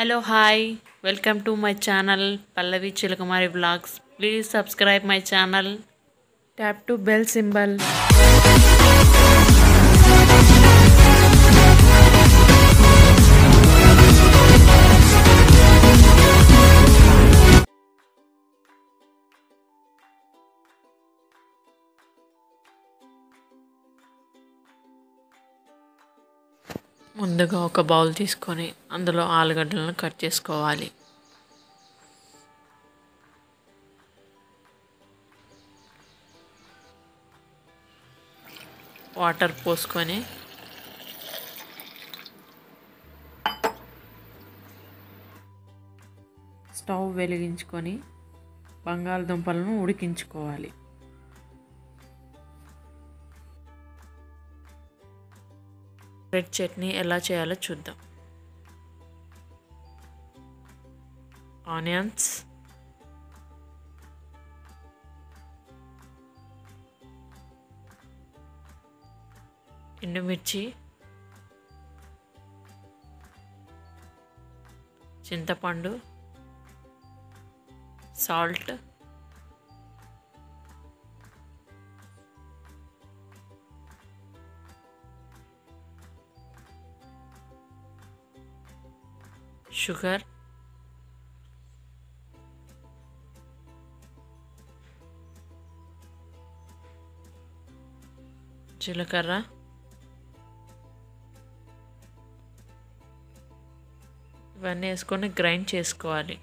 Hello, hi. Welcome to my channel Pallavi Chilakamma Vlogs. Please subscribe my channel. Tap to bell symbol. ముందుగా ఒక bowl తీసుకొని అందులో ఆలుగడ్డలను cut చేసుకోవాలి. Water పోసుకొని స్టవ్ వెలిగించుకొని బంగాళదుంపలను ఉడికించుకోవాలి. రెడ్ చట్నీ ఎలా చేయాలో చూద్దాం. ఆనియన్స్, ఎండుమిర్చి, చింతపండు, సాల్ట్, షుగర్, జీలకర్ర, ఇవన్నీ వేసుకొని గ్రైండ్ చేసుకోవాలి.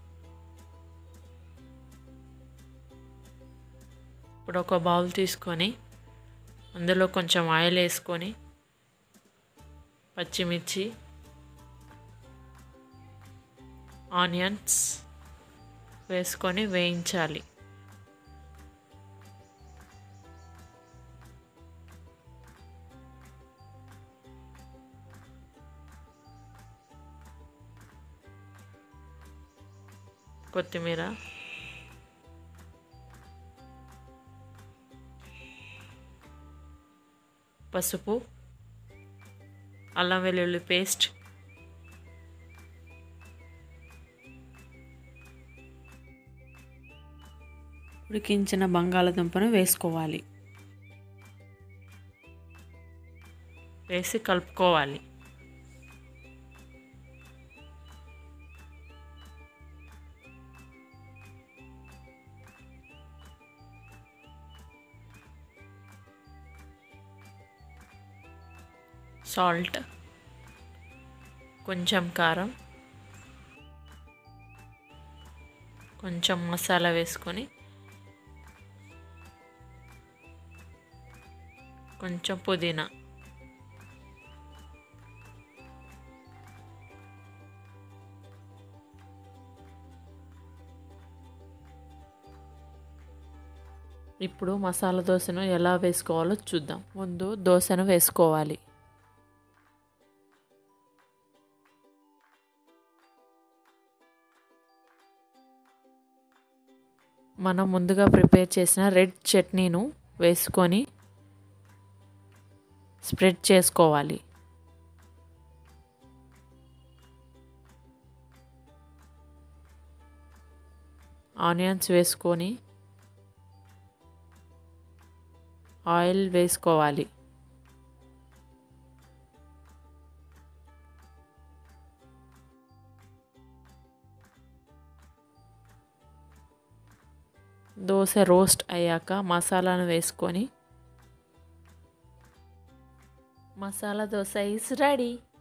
ఇప్పుడు ఒక బౌల్ తీసుకొని అందులో కొంచెం ఆయిల్ వేసుకొని పచ్చిమిర్చి, ఆనియన్స్ వేసుకొని వేయించాలి. కొత్తిమీర, పసుపు, అల్లం వెల్లుల్లి పేస్ట్, ఉడికించిన బంగాళదుంపను వేసుకోవాలి. వేసి కలుపుకోవాలి. సాల్ట్, కొంచెం కారం, కొంచెం మసాలా వేసుకొని కొంచెం పుదీనా, ఇప్పుడు మసాలా దోశను ఎలా వేసుకోవాలో చూద్దాం. ముందు దోశను వేసుకోవాలి. మనం ముందుగా ప్రిపేర్ చేసిన రెడ్ చట్నీను వేసుకొని స్ప్రెడ్ చేసుకోవాలి. ఆనియన్స్ వేసుకొని ఆయిల్ వేసుకోవాలి. దోశ రోస్ట్ అయ్యాక మసాలాను వేసుకొని మసాలా దోశ ఈస్ రెడీ.